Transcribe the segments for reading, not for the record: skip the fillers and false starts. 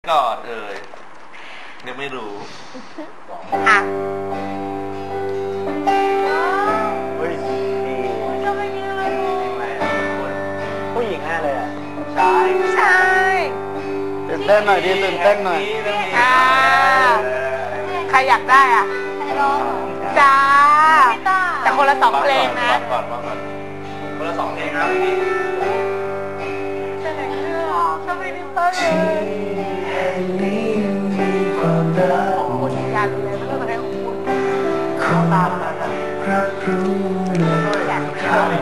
ก่อนเดี๋ยวไม่รู้อ่ะเฮ้ยดีก็ไม่มีอะไรผู้หญิงแน่เลยอ่ะใช่ตื่นเต้นหน่อยดิตื่นเต้นหน่อยใครอยากได้อ่ะจ้าแต่คนละ2เพลงนะก่อนคนละ2เพลงครับพี่จะไหนเรื่องทำไมดิเตอร์ของคุณอยากดูเลยมันก็จะได้ของคุณตามนั้นรับรู้อยาก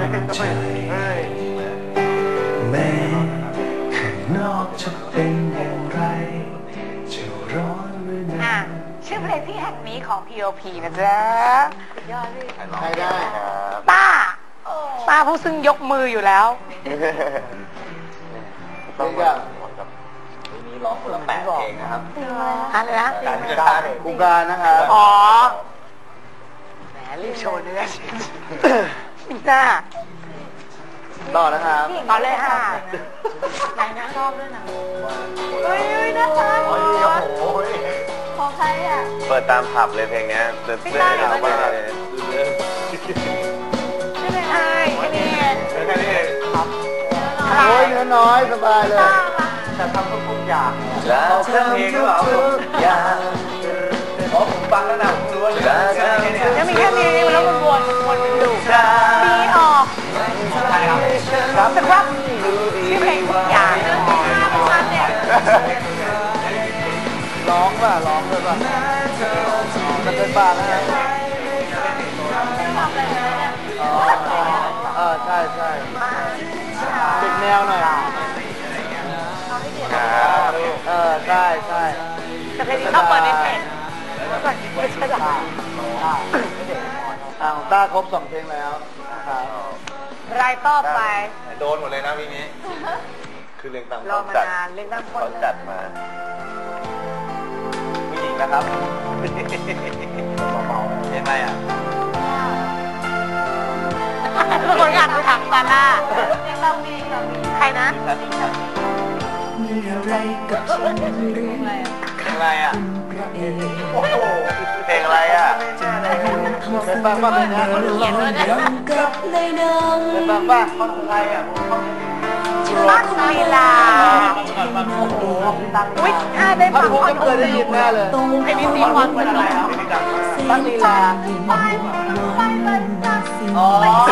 แม้ข้างนอกจะเป็นอย่างไรจะร้อนหรือหนาวชื่อเพลงที่แห่งนี้ของ P.O.P นะจ๊ะยอดเลยใครได้ครับต้าผู้ซึ่งยกมืออยู่แล้วต้องกับมีร้องคนละ8เพลงนะครับอะไรนะกูการนะครับอ๋อแหมรีบโชว์เนื้อสิจ้าต่อนะครับต่อเลยค่ะไหนนะชอบด้วยนะเฮ้ยน่ารักของใครอ่ะเปิดตามผับเลยเพลงนี้เต้นเอาไปเลยไม่เป็นไรแค่นี้ครับโอ้ยเนื้อน้อยสบายเลยจะทำทุกอย่างแล้วเรื่องเพลงหรือเปล่าอย่างผมฟังแล้วนะผมรู้ว่ายังมีแค่นี้แล้วมันวนอยู่ดีออกแต่ว่าชื่อเพลงทุกอย่างเนี่ยร้องป่ะร้องเลยป่ะมันเป็นบ้าแล้วนะใช่ติดแนวหน่อยใช่แต่เพลงนี้เขาเปิดในเพจไม่ใช่หรอของต้าครบ2เพลงแล้วครับรายต่อไปโดนหมดเลยนะพี่นี้คือเรื่องตามรอมานานเรื่องตามคนจัดมาผู้หญิงนะครับเบาๆใช่ไหมอ่ะทุกคนอยากไปถามซาร่าใครนะมีอะไรกับฉันหรือเพลงอะไรอ่ะโอ้โหเพลงอะไรอ่ะเป็นบ้าบ้าเลยนะกับในน้ำเป็นบ้าบ้าคนไทยอ่ะตั้งลีลาอุ้ยถ้าได้ฟังคอนเคยได้ยินแน่เลยเพลงนี้ตีคอนเป็นอะไรอ่ะตั้งลีลาอ๋อ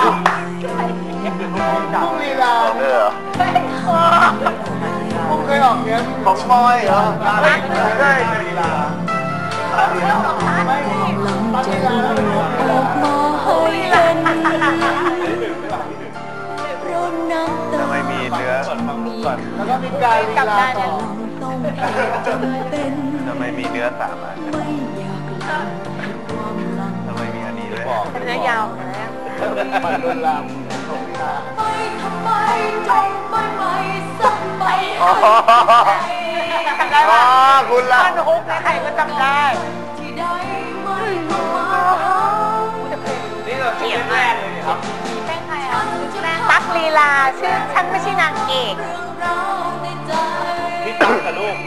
ตั้งลีลาผมเคยออกเงี้ยของมอยเหรอได้ลีลาทำไมมีเนื้อแล้วก็มีการลีลาต่อทำไมมีเนื้อ3อันทำไมมีอันนี้ด้วยบอกเนื้อยาวมันโดนลามไปทำไมจงไม่สักไปจำได้ป่ะคุณล่ะท่านฮุกใครก็จำได้ที่ได้ไม่มานี่เราเขียนแรกเลยครับเป็นใครอ่ะตั๊กลีลาชื่อฉันไม่ใช่นางเอกพี่ตั๊กกับลูก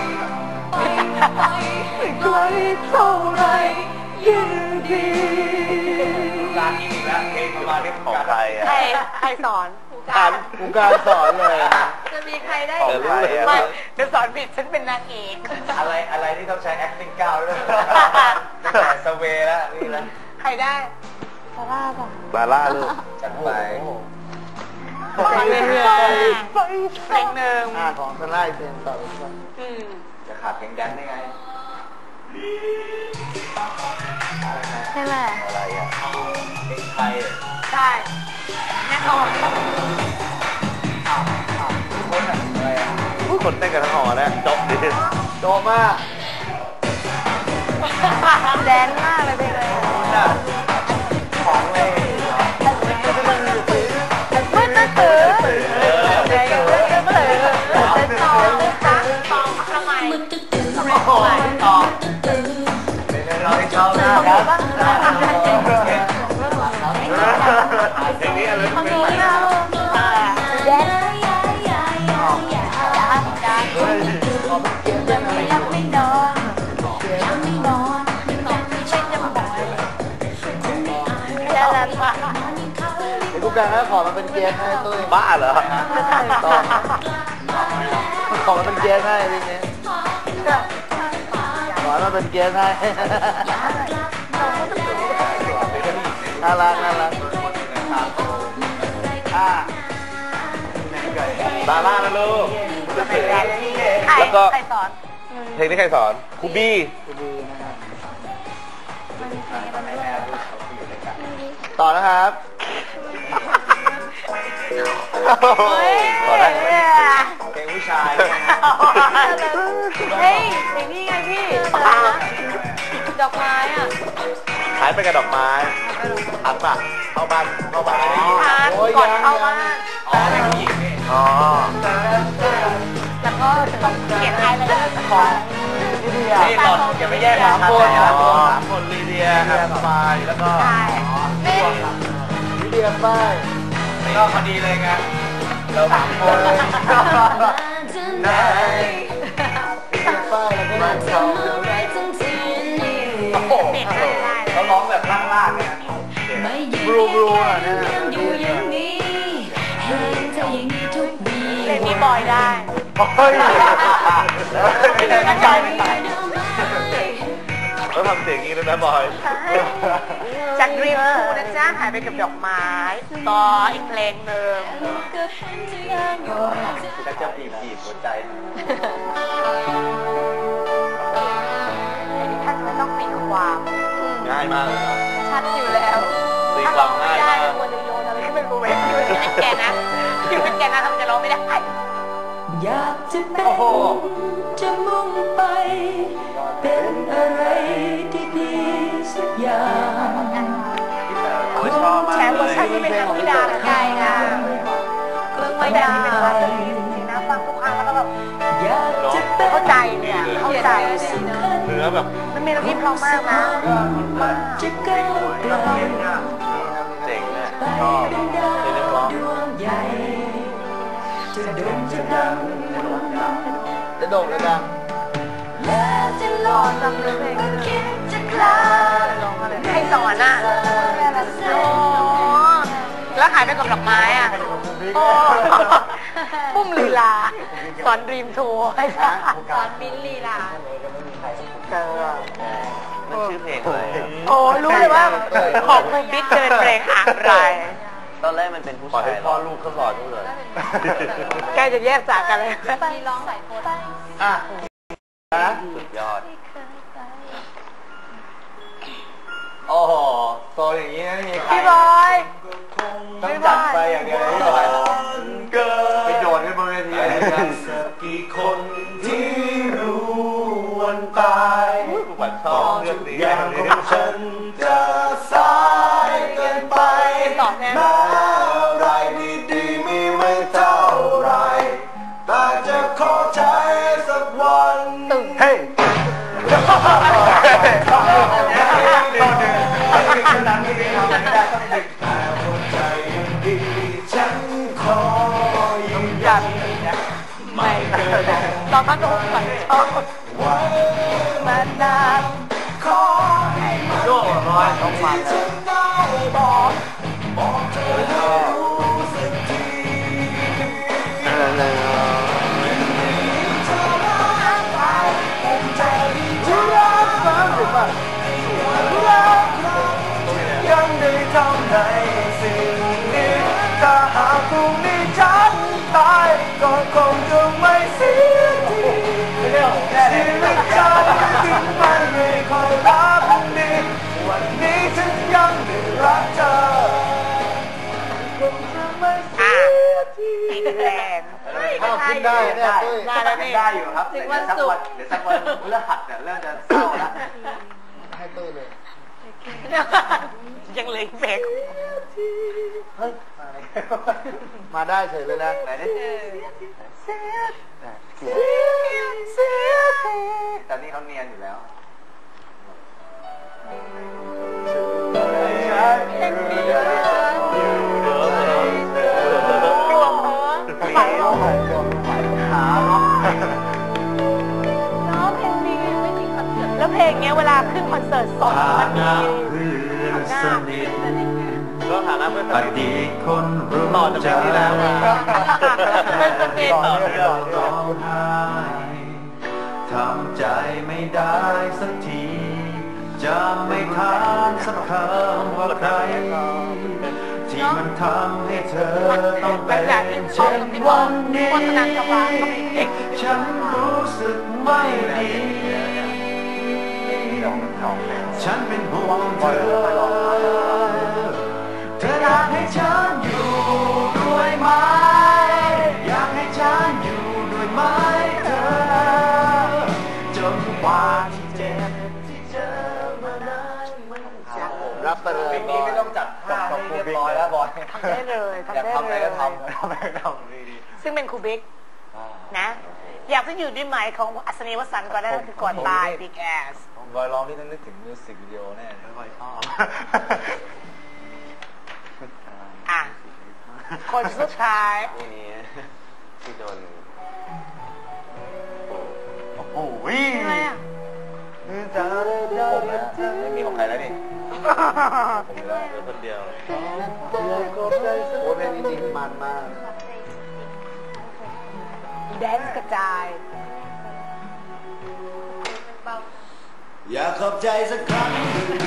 ไกลเท่าไรยิ่งดีการอีกแล้วเพลงประมาณนี้ของใครอ่ะใครสอนกูการสอนเลยจะมีใครได้ไม่เดี๋ยวสอนผิดฉันเป็นนางเอกอะไรที่ต้องใช้ acting ก้าวด้วยแต่สเวแล้วนี่แล้วใครได้ซาร่าป่ะซาร่าลูกจัดไปเรื่อยๆเพลงหนึ่งของซาร่าเพลงต่อไปจะขาดเพลงแดนได้ไงใช่ไหมอะไรอ่ะเพลงไทยใช่แน่นอนคนอะไรอ่ะคนเต้นกันทั้งหอเนี่ยจบดิโดมากแดนมากเลยเพลงเลยของเลยมันน่าตื่นใจกันเลยจะจองจังจองทำไมต่อเราให้ชอบนะครับเพลงนี้อะไรเป็นใหม่แดนแบ่งให้ขอมาเป็นเกณฑ์ให้ตุ้ยบ้าเหรอต่อขอมาเป็นเกณฑ์ให้ทีนี้ขอมาเป็นเกณฑ์ให้น่ารักน่ารักดารานะลูกแล้วก็ใครสอนเพลงนี้ใครสอนครูบี้ต่อนะครับต่อได้ไหมเพลงผู้ชายเฮ้ยเพลงนี้ไงพี่ดอกไม้อ่ะหายไปกับดอกไม้อัดป่ะเข้าบ้านไม่ได้ยินทานก่อนเข้าบ้านอ๋อเพลงผู้หญิงนี่อ๋อแล้วก็เขียนท้ายแล้วก็ของนี่หลอดอย่าไปแยก3 คน3 คนลีเดียครับสบายแล้วก็ใช่นี่วิเดียมป้ายก็พอดีเลยไงเรา3 คนป้ได้ายแล้วก็มาเช่าโอ้โหเขาร้องแบบล่างๆเนี่ยบลูอ่ะเนี่ยเพลงนี้บอยได้เฮ้ยไม่ได้ตั้งใจไม่ตายแล้วทำเสียงนี้ด้วยนะบอยจากดรีมทูนะจ๊ะหายไปกับดอกไม้ต่ออีกเพลงหนึ่งจะบีบหัวใจท่านไม่ต้องตีความง่ายมากเลยเนาะชัดอยู่แล้วตีความง่ายได้มากควรจะโยนอะไรให้มันรู้ไว้เป็นแกนะคือเป็นแกนะทำจะร้องไม่ได้อยากจะเป็นจะมุ่งไป เป็นอะไรที่ดีสักอย่างชอบมากแชร์เวอร์ชันที่เป็นนักพิดาไกลค่ะเรื่องไม่ได้เป็นว่าจะดีนะฟังทุกครั้งแล้วก็แบบอยากจะเป็นเข้าใจเนี่ยเข้าใจเนื้อแบบมันมีอะไรที่เพราะมากนะจะก้าวไกลเจ๋งเนี่ยไปชอบเป็นดาวดวงใหญ่จะโด่งจะดังจะโด่งจะดังแล้วจะลอยก็คิดจะคลานใครสอนอ่ะแล้วหายไปกับดอกไม้อ่ะปุ้มลีลาสอนดรีมโชว์ให้สอนมิ้นลีลามันชื่อเพลงอะไรโอ้รู้เลยว่าของคุณบิ๊กเดินเพลงอะไรตอนแรกมันเป็นผู้ชายให้พ่อลูกเขาสอนทุกเลยใกล้จะแยกจากกันเลยมีร้องใส่โพสอ่ะนะสุดยอดโอ้โหโซนอย่างนี้ไม่มีใครพี่บอยต้องจัดไปอย่างเดียวเลยพี่บอยไปโดดให้บนเวทีสักกี่คนที่รู้วันตายผู้บัญชอบเรื่องนี้อย่างของฉันจะสายเกินไปสอนแน่แม้อะไรดีๆมีไม่เท่าไรแต่จะขอใช้สักวันเฮ้ยฉันขอยืนยันไม่เคยตอนนั้นโดนฝันชอบมานานขอให้มันโย่ร้อยต้องมาฉันได้บอกเธอให้รู้สึกทีเธอรักไปผมใจที่รักฟังหรือเปล่ารักเรายังได้ทำในสิ่งนี้ถ้าหากพรุ่งนี้ฉันตายก็คงจะไม่เสียทีชีวิตฉันถึงมันไม่ค่อยรักดีวันนี้ฉันยังได้รักเธอคงจะไม่เสียทีติดแรงขึ้นได้เนี่ยตุ้ยได้แล้วนี่ได้อยู่ครับถึงวันศุกร์เดี๋ยวสักวันพฤหัสเนี่ยเริ่มจะเศร้าแล้วให้ตุ้ยเลยยังเหลยเบรกเฮ้ยมาได้เฉยเลยนะไหนดิตอนนี้เขาเนียนอยู่แล้วไปร้องเพลงดีไม่มีคอนเสิร์ตแล้วเพลงเนี้ยเวลาขึ้นคอนเสิร์ตสดมันมีเพื่อนสนิทก็ฐานะเพื่อนอดีตคนรู้ต่อจากเพลงที่แล้วมาเป็นสเก็ตร้องไห้ทำใจไม่ได้สักทีจะไม่ถามสักคำว่าใครที่มันทำให้เธอต้องเป็นเช่นวันนี้ฉันรู้สึกไม่ดีฉันเป็นห่วงเธอเธออยากให้ฉันอยู่ด้วยไหมอยากให้ฉันอยู่ด้วยไหมเธอจนกว่าที่เจ็บที่เจอมานั้นมันจะรับไปเลยนี้ไม่ต้องจัดท่าให้เรียบร้อยแล้วบอยทำได้เลยทำอยากได้ทำอะไรเลยก็ทำทำอะไรก็ทำดีซึ่งเป็นครูบิ๊กนะ อยากจะอยู่ด้วยไหมของอัศนีวสันต์ก่อนหน้านั้นคือก่อนตายบิ๊กแอสบอยร้องนี่ต้องนึกถึงมิวสิกวิดีโอแน่บอยชอบอ่ะ คนสุดท้ายนี่ที่โดนโอ้โหอะไรอ่ะผมนะไม่มีของใครแล้วนี่ผมแล้วเหลือคนเดียวโอ้เพลงนี้จริงมันมากแดนซ์กระจายอยากขอบใจสักครั้ง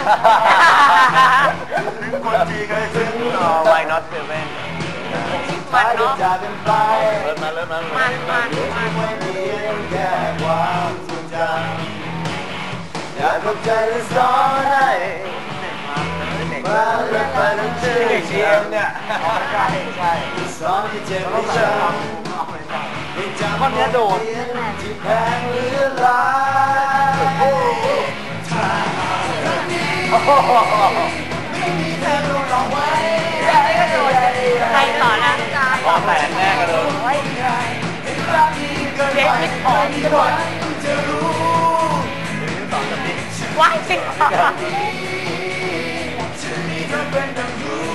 คนที่เคยถึง Why not seven มันเนาะจากกันไปเริ่มมามันไม่เพียงแค่ความทรงจำอยากขอบใจและสอนให้มาเรื่อยไปจนถึงเชียงเนี่ยใช่สอนที่เจ็บให้จำให้จำคนนี้โดดที่แพงหรือร้ายถ้ารักนี้ไม่มีเธอรู้ลองไว้ใครต่อนะพอแตกแน่กระโดดเด็กมิดออกกระโดดจะรู้ว้ายสิงจะมีเธอเป็นดังรู้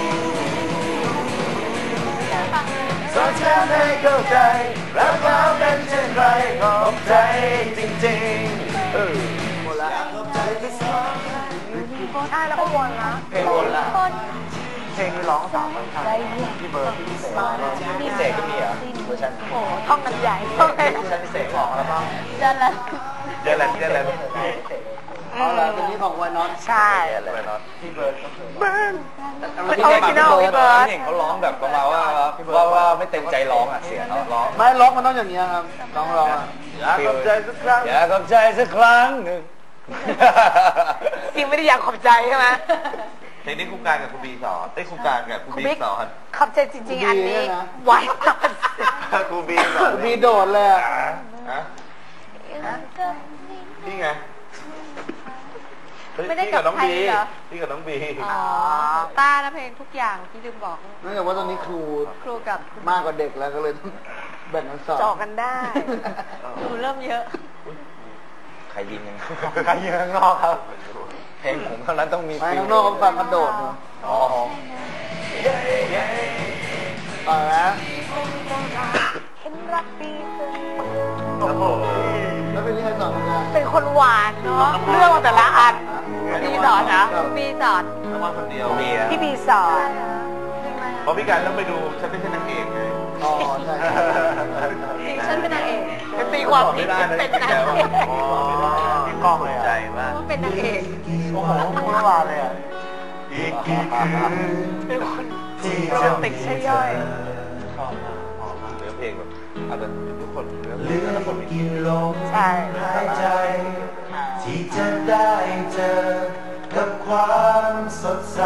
สอนฉันให้เข้าใจรักเราเป็นเช่นไรขอบใจจริงๆอยากขอบใจที่สอนใช่แล้วก็วนนะเพลงวนละเพลงนี้ร้อง3 คนพี่เบิร์ดพี่เสกพิเศษก็มีเหรอเวอร์ชันโอ้ท่องกันใหญ่ท่องเลยเวอร์ชันพิเศษออกแล้วบ้างเดินละเจอแล้วอ๋อเหรอเป็นนี้ของวานอตใช่พี่เบิร์ดก็เคยเบิร์นพี่ออริจินอลพี่เบิร์ดเห็นเขาร้องแบบประมาณว่าไม่เต็มใจร้องอ่ะเสียงเขาร้องไม่ร้องมันต้องอย่างนี้ครับร้องเราอ่ะอยากขอบใจสักครั้งอยากขอบใจสักครั้งหนึ่งจริงไม่ได้อยากขอบใจใช่ไหมเพลงนี้ครูการกับครูบีสอนครูการกับครูบีสอนขอบใจจริงๆอันนี้ไว้ตัดครูบีสอนมีโดดเลยอ่ะฮะพี่ไงไม่ได้กับใครเหรอพี่กับน้องบีอ๋อต้านะเพลงทุกอย่างที่ลืมบอกเนื่องจากว่าตอนนี้ครูครูกับมากกว่าเด็กแล้วก็เลยต้องแบ่งกันสอนจ่อกันได้ครูเริ่มเยอะใครยิงยังใครยืนข้างนอกครับเพลงผมเท่านั้นต้องมีไปข้างนอกก็ฟังกระโดดอ๋อต่อแล้วเห็นรักดีเกินโอ้โหแล้วเป็นที่ใครสอนกันเป็นคนหวานเนาะเรื่องมาแต่ละอันพี่สอนนะมีสอนน้องวันคนเดียวบีพี่บีสอนเพราะพี่การต้องไปดูฉันไม่ใช่นางเอกไงอ๋อใช่ฉันเป็นนางเอกเป็นตีความผิดเป็นนางเอกกล้องเลยใจอ่ะมากว่าเป็นนางเอกโอ้โหเมื่อวานเลยอ่ะอีกกี่คืนเป็นคนที่โรจะแมนติกใช่ย่อยเนื้อเพลงแบบอาจจะทุกคนเนื้อเพเหลลืงอแต่ละคนกี่ลมใช่หายใจ ที่จะได้เจอกับความสดใส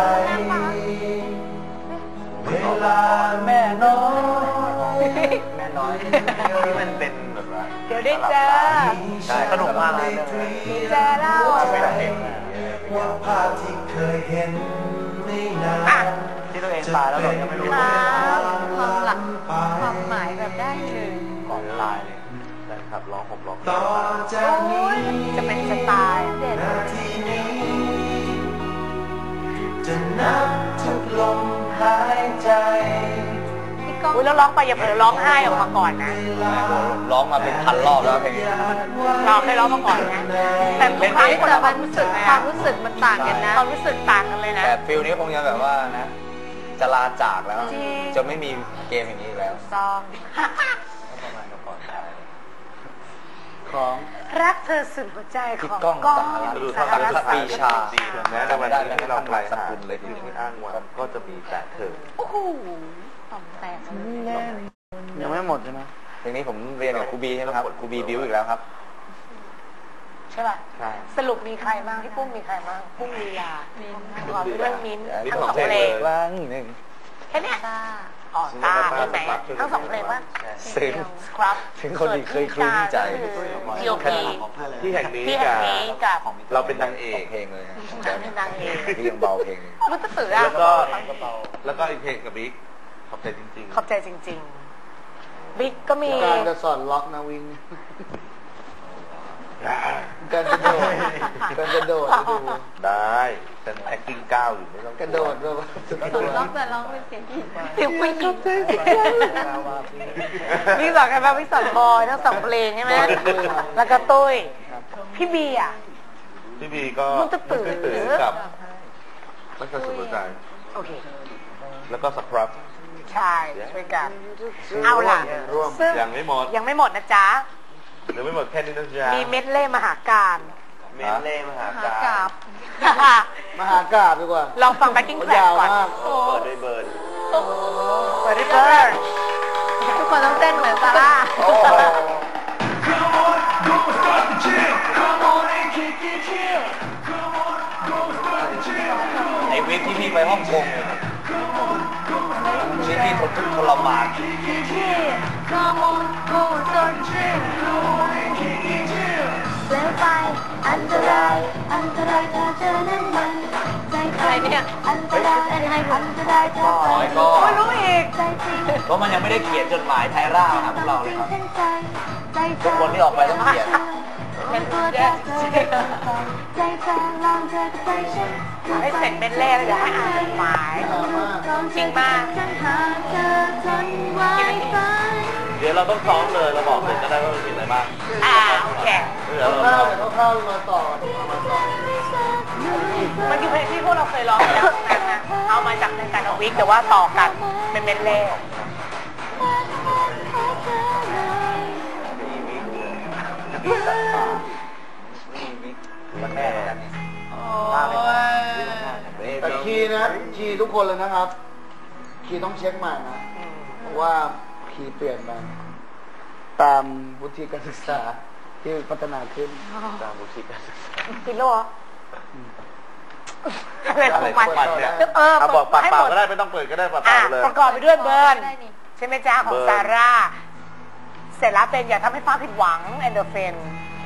เวลาแม่น้อยแม่น้อยที่มันเป็นแบบว่าเดี๋ยวได้เจอใช่สนุกมากเลยได้เจอแล้วเป็นนางเอกว่าภาพที่เคยเห็นไม่นาอ่ะนที่ตัวเองตายแล้วเรายังไม่รู้ความหลักความหมายแบบได้เลยก่อนตายเลยแฟนคลับร้องผมร้องต่อจากนี้จะเป็นสไตล์นาทีนี้ จะนับทุกลมหายใจพี่ก้องอุ้ยแล้วร้องไปอย่าเผลอร้องไห้ออกมาก่อนนะร้องมาเป็นพันรอบแล้วเพลงนี้เราเคยร้องมาก่อนนะแต่ทุกครั้งคนละความรู้สึกนะความรู้สึกมันต่างกันนะความรู้สึกต่างกันเลยนะแต่ฟิลนี้คงจะแบบว่านะจะลาจากแล้วจริงจนไม่มีเกมอย่างนี้อีกแล้วซองของรักเธอสุดหัวใจขพี่องก้องก้องสหรัฐปรีชาถึงแม้ในวันนี้ที่เราไกลสหากุลเลยทีเดียวที่อ้างว้างก็จะมีแต่เธอโอ้โหต่อมแตกเลยยังไม่หมดใช่ไหมเพลงนี้ผมเรียนกับครูบีใช่ไหมครับครูบีบิ้วอีกแล้วครับใช่ป่ะใช่สรุปมีใครบ้างพี่ปุ้มมีใครบ้างปุ้มลีลาขอเรื่องมิ้นท์นี่ทั้งขสออง งเพลงเพลงว่างหนึ่งแค่เนี้ยอ๋อตาใช่ไหมทั้งสองเพลงป่ะซึ้งครับถึงคนที่เคยคลุ้มใจพีโอพีที่แห่งนี้ที่แห่งนี้กับเราเป็นนางเอกเพลงเลยฮะเป็นนางเอกพี่ยังเบาเพลงมันก็ตื่นอะแล้วก็อีกเพลงกับบิ๊กขอบใจจริงขอบใจจริงๆบิ๊กก็มีการจะสอนล็อกนะวิงการกระโดดการกระโดดให้ดูได้แต่ acting ก้าวอยู่ไม่ต้องกระโดดด้วยร้องแต่ร้องเป็นเสียงผู้หญิงเสียงผู้หญิงพี่สอนกันป่ะพี่สอนบอยทั้งสองเพลงใช่ไหมแล้วก็ตุ้ยพี่บีอ่ะพี่บีก็มันจะตื่นกับรักษาสุขใจโอเคแล้วก็สครับใช่ช่วยกันเอาล่ะร่วมซึ่งยังไม่หมดยังไม่หมดนะจ๊ะยังไม่หมดแค่นี้นะจ๊ะมีเม็ดเล่มหาการเมนเล่มหาหากราบมหากาบดีกว่าลองฟังแบ็คกิ้งแทร็กก่อนเปิดด้วยเบิร์นเปิดด้วยเบิร์นทุกคนต้องเต้นเหมือนซาร่าไอ้วิทย์ที่พี่ไปฮ่องกงเนี่ยที่พี่ทนทุกข์ทรมาน Come on go search แล้วไปอันตรายอันตรายถ้าเจอนั้นมันใจอะไรเนี่ยอันตรายอันตรายถ้าน้อยก็ไม่รู้อีกใจจริงเพราะมันยังไม่ได้เขียนจดหมายไทยร่ามาหาพวกเราเลยครับ ทุกคนที่ออกไปต้องเขียนเป็นตัวเธอใจเธอลองเธอกับใจฉันให้เสร็จเม็ดเล่แล้วเดี๋ยวให้อ่านจดหมาย จริงป่ะฉันหาเธอจนไว้ฝันเดี๋ยวเราต้องซ้อมเลยเราบอกเลยก็ได้ว่ามันมีอะไรบ้างโอเคเดี๋ยวเราเข้ามาต่อมันคือเพลงที่พวกเราเคยร้องไปแล้วทั้งนั้นนะเอามาจากในการเอาวิกแต่ว่าต่อกันเป็นเม็ดเล่มันแม่กันนี่แต่คีย์นะคีย์ทุกคนเลยนะครับ คีย์ต้องเช็คใหม่นะเพราะว่าคีย์เปลี่ยนไปตามวุฒิการศึกษาที่พัฒนาขึ้นตามวุฒิการศึกษากินแล้วเหรออะไรของมันเนี่ยบอกปากเปล่าก็ได้ไม่ต้องเปิดก็ได้ปากเปล่าเลยประกอบไปด้วยเบิร์นได้นี่ใช่ไหมจ้าของซาร่า เสร็จแล้วเป็นอย่าทำให้ฟ้าผิดหวังแอนโดเฟน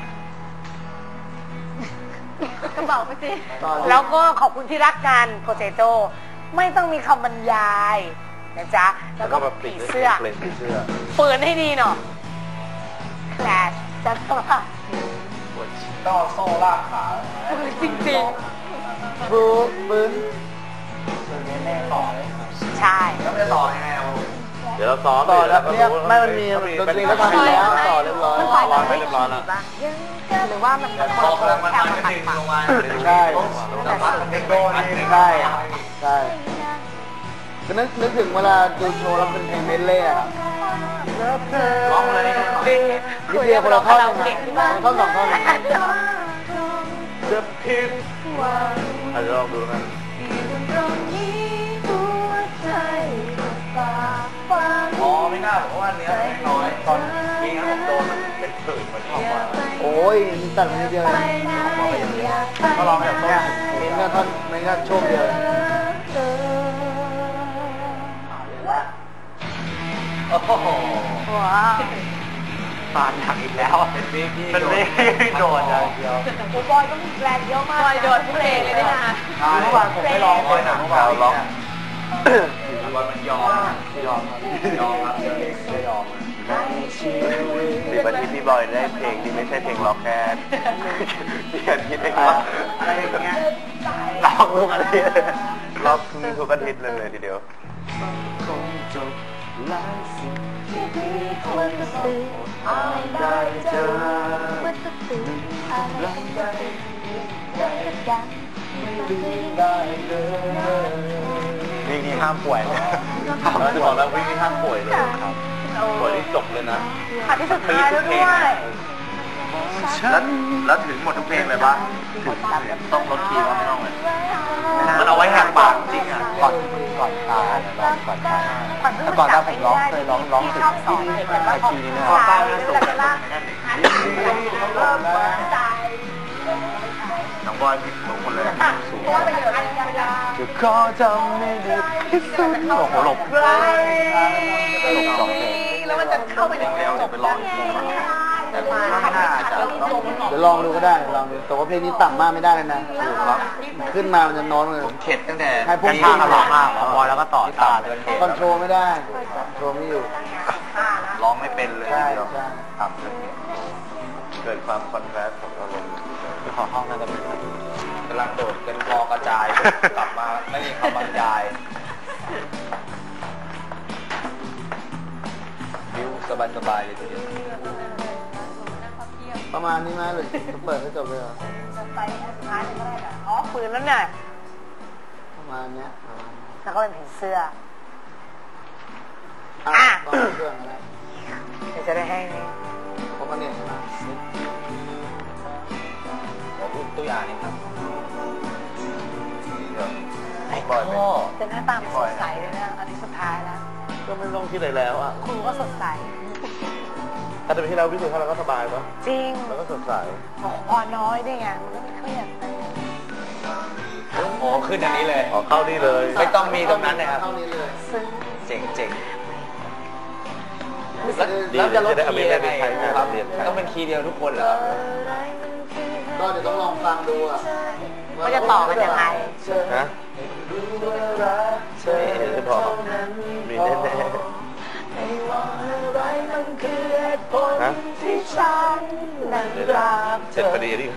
ก็บอกไปสิแล้วก็ขอบคุณที่รักกันโปเตโต้ไม่ต้องมีคำบรรยายนะจ๊ะ แล้วก็ผีเสื้อเพลงผีเสื้อเปิดให้ดีหน่อยแคลชจัดว่าก็โซ่ลากขาจริงบรูบึ้นๆ ใช่แล้วจะต่อยังไงเอาเดี๋ยวเราซ้อมต่อแล้วเนี่ยไม่มันมีดนตรีแล้วทำแล้วต่อเรียบร้อยมันร้อยไปเรียบร้อยแล้วหรือว่ามันเป็นคนบอกกำลังมันแค่มันมาจะตัดดึงปากลงมาใช่แต่ว่ามันเป็นโดนใช่ใช่ก็นึกถึงเวลาดูโชว์แล้วเป็นเพลงเมดเล่อะร้องเลยนิดเดียวคนละท่อนเก่งที่บ้านท่อนสองท่อนจะพิมพ์อาจจะลองดูนะตรงนี้หัวใจฝากฝันอ๋อไม่น่าบอกว่าเนื้อน้อยตอนนี้ผมโดนเป็นผื่นมันออกมาโอ้ยตัดมานิดเดียวไปไหนอยากไปก็ลองแบบต้นเมนก็ท่อนเมนก็ช่วงเดียวโอ้โหว้าวตาหนักอีกแล้วเป็นวิกที่โดนอย่างเดียวโอ้บอยก็มีแรงเยอะมากบอยโดนทุกเพลงเลยนี่นะเมื่อวานผมไม่ร้องเลยนะเมื่อวานร้องวันมันยอมยอมครับไม่ยอม 10 อาทิตย์พี่บอยได้เพลงที่ไม่ใช่เพลงล็อกแค่ที่อาทิตย์เองว่าอะไรอย่างเงี้ยล็อกทุกอาทิตย์ล็อกทุกอาทิตย์เลยทีเดียวที่ดีควรจะตื่นอะไรได้เจอมันจะตื่นอะไรกันจะตื่นได้กันไม่ตื่นได้เลยเพลงนี้นี้ห้ามป่วยเราจะบอกแล้ววิ่งนี้ห้ามป่วยเลยครับป่วยที่จบเลยนะอันที่สุดท้ายแล้วด้วยแล้วถึงหมดทุกเพลงเลยปะถึงต้องลดคีย์ว่าไม่ต้องเลยมันเอาไว้แหกปากจริงอ่ะก่อนตายก่อนตายแต่ก่อนตายผมเคยร้องถึงที่ไอทีนี่นะครับตายแล้วสูงน้องบอยผิดสูงหมดเลยสูงจะขอทำให้ดีที่สุดโอ้โหหลบสองเพลงแล้วมันจะเข้าไปในเร็วเดี๋ยวไปร้องอีกแต่ไม่น่าจะเดี๋ยวลองดูก็ได้ลองดูแต่ว่าเพลงนี้ต่ำมากไม่ได้เลยนะขึ้นมามันจะโน้นเลยผมเข็ดตั้งแต่ให้พวกท่าร้องมากบอยแล้วก็ต่อตาเลยคอนโทรลไม่ได้คอนโทรลไม่อยู่ร้องไม่เป็นเลยใช่เดียวใช่ต่ำเลยเกิดความคอนแทรสของอารมณ์ขอห้องน่าจะเป็นกำลังโดดเป็นคอกระจายกลับมาไม่มีคำบรรยายวิวสบายๆเลยทีเดียวประมาณนี้ไหมหรือจะเปิดให้จบเลยเหรอไปสุดท้ายก็ได้แบบอ๋อปืนแล้วเนี่ยประมาณเนี้ยแล้วก็เป็นผีเสื้อต้องเครื่องอะไรเดี๋ยวจะได้ให้นี่เพราะมันเนี่ยขอพูดตัวอย่างนี้ครับไอ้บอยเป็นพ่อเป็นหน้าตาสดใสเลยนะอันนี้สุดท้ายแล้วก็ไม่ต้องคิดอะไรแล้วอ่ะครูก็สดใสถ้าจะไปที่เราพิสูจน์เราก็สบายปะจริงแล้วก็สดใสอ่อนน้อยด้วยไงมันก็ไม่เครียดอ๋อขึ้นอันนี้เลยอ๋อเข้านี่เลย ไม่ต้องมีตรงนั้นนะครับเท่านี้เลยซึ้งเจ๋งๆดีแล้วจะลดจะได้คีย์ยังไงเอาไปใช้ครับต้องเป็นคีย์เดียวทุกคนเหรอครับก็เดี๋ยวต้องลองฟังดูอ่ะว่าจะต่อกันยังไงฮะใช่จะพอมีแน่ๆฮะที่ฉันนั้นรักเสร็จพอดีนี่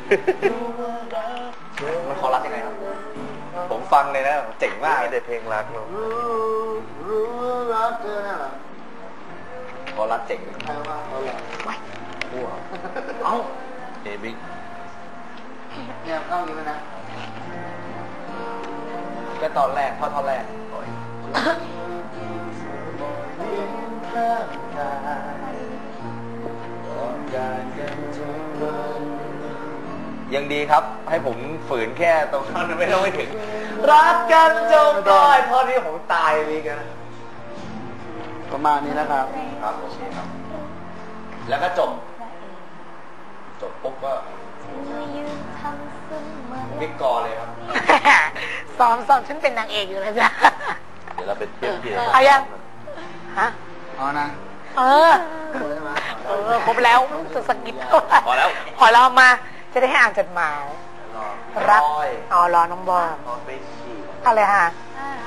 มันคอรัสยังไงครับ ผมฟังเลยนะเจ๋งมากเลยเพลงรักเนาะรู้รักเธอเนี่ยเหรอคอรัสเจ๋งใครว่าเขาเหรอเอ้าเอบิ๊กเนี่ยเข้าอย่างนี้ไหมนะก็ตอนแรกท่อนแรกยังดีครับ ให้ผมฝืนแค่ตรงนั้นไม่ต้องไปถึง รักกันจงตายเพราะนี้ผมตายเลยกันประมาณนี้นะครับครับโอเคครับ แล้วก็จบปุ๊บก็วิกกอเลยครับซ้อมฉันเป็นนางเอกอยู่แล้วจ้ะเดี๋ยวเราไปเทียบเทียบเอายังฮะเอานะเออใช่ไหมครบแล้วจะสกิดพอแล้วขอเรามาจะได้ให้อ่านจดหมายรักอ๋อรอน้องบอมไปฉี่อะไรฮะไ